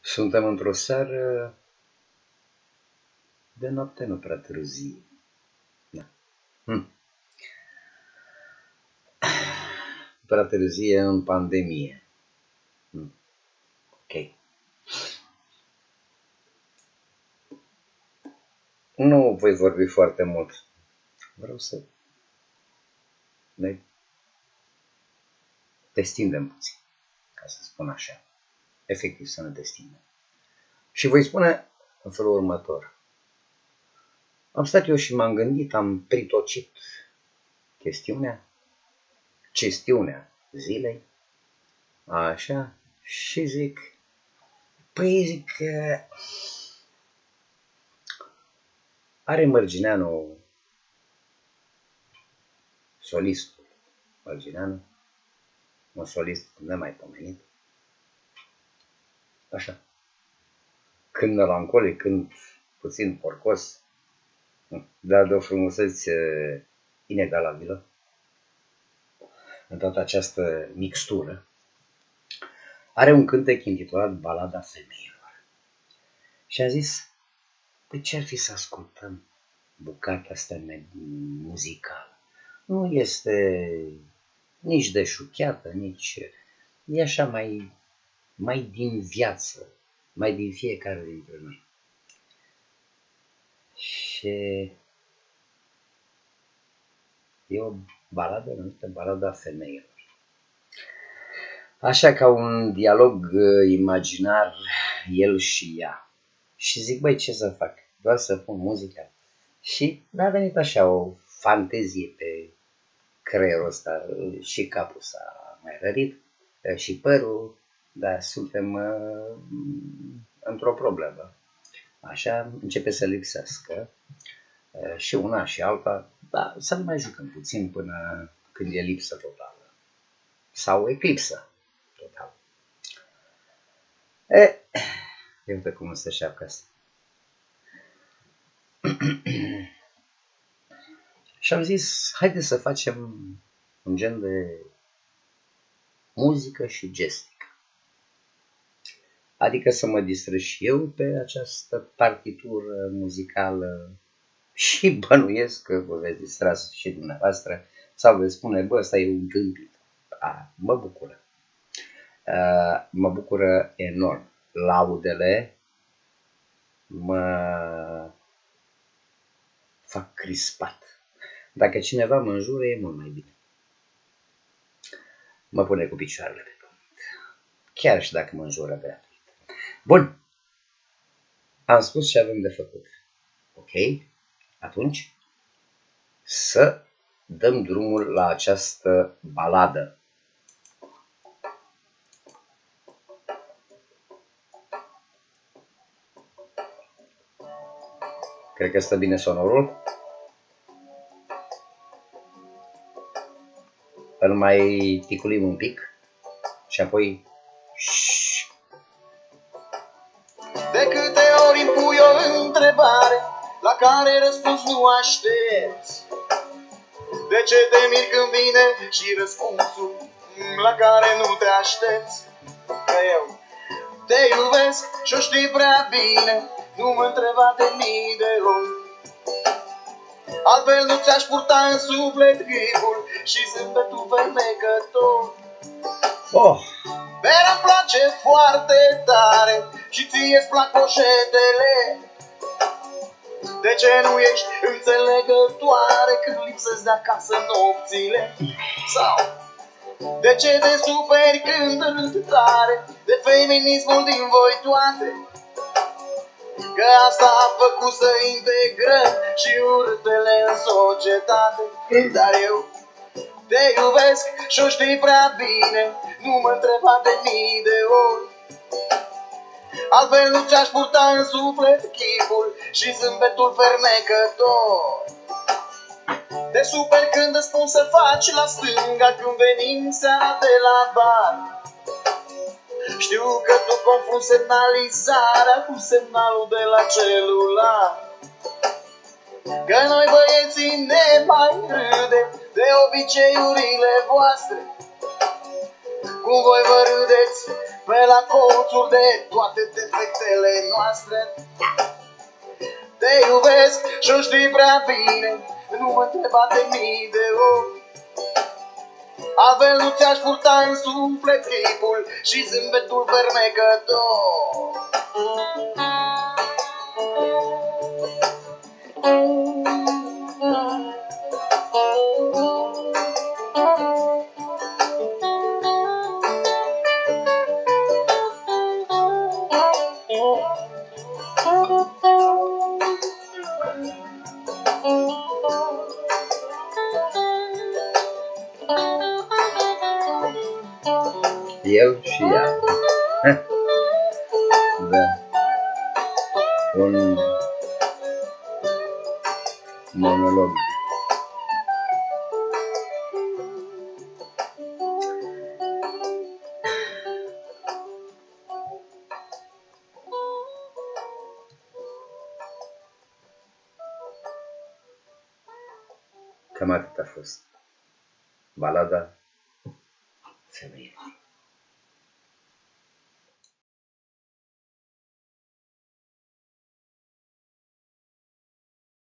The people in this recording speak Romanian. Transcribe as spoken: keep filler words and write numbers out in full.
Suntem într-o seară de noapte nu prea târziu. Da. Hm. Prea târzie în pandemie. Hm. Ok. Nu voi vorbi foarte mult. Vreau să ne destindem puțin, ca să spun așa. Efectiv să ne destindem. Și voi spune în felul următor. Am stat eu și m-am gândit, am pritocit chestiunea, chestiunea zilei, așa, și zic, păi zic că are Mărgineanu, solistul Mărgineanu, un solist nemaipomenit, așa, când melancolic, când puțin porcos, dar de o frumusețe inegalabilă, în toată această mixtură, are un cântec intitulat Balada Femeilor. Și a zis, păi ce-ar fi să ascultăm bucata asta muzicală? Nu este nici deșuchiată, nici... E așa mai, mai din viață, mai din fiecare dintre noi. Și e o baladă numită Balada Femeilor. Așa, ca un dialog imaginar, el și ea. Și zic, băi, ce să fac? Doar să pun muzica. Și a venit așa o fantezie pe creierul ăsta, și capul s-a mai rărit, și părul, dar suntem uh, într-o problemă. Așa, începe să lipsească uh, și una și alta, dar să nu mai jucăm puțin până când e lipsă totală. Sau eclipsă totală. E, iată cum se șeapcă asta. Și am zis, haide să facem un gen de muzică și gestică. Adică să mă distrez și eu pe această partitură muzicală și bănuiesc că vă veți distra și dumneavoastră sau veți spune, bă, ăsta e un câmpit. A, mă bucură. A, mă bucură enorm. Laudele mă fac crispat. Dacă cineva mă înjură, e mult mai bine. Mă pune cu picioarele pe pământ. Chiar și dacă mă înjură gratuit. Bun. Am spus ce avem de făcut. Ok? Atunci să dăm drumul la această baladă. Cred că stă bine sonorul. Îl mai ticulim un pic și apoi... De câte ori îmi pui o întrebare la care răspuns nu aștepți? De ce te miri când vine și răspunsul la care nu te aștepți? Că eu te iubesc și-o știi prea bine, nu mă întreba de mii de ori. Altfel nu ți-aș purta în suflet gripul și zâmbetul fermecător. Oh. Dar îmi place foarte tare și ție-ți plac poșetele. De ce nu ești înțelegătoare când lipsesc de acasă nopțile? Sau de ce te superi când râd tare de feminismul din voi toate? Că asta a făcut să integrăm și urtele în societate. Dar eu te iubesc și-o știi prea bine, nu mă întreba de mii de ori. Altfel nu ți-aș purta în suflet chipul și zâmbetul fermecător. Te super când îți spun să faci la stânga când venim seara de la bar. Știu că tu confunzi semnalizarea cu semnalul de la celular. Că noi băieții ne mai râdem de obiceiurile voastre, cu Cum voi vă râdeți pe la colțuri de toate defectele noastre. Te iubesc și-o știi prea bine, nu mă întreba de mii de ori. Altfel nu ți-aș purta în suflet chipul și zâmbetul fermecător. El și ea. Da. Un monolog. Cam atât a fost balada femeii.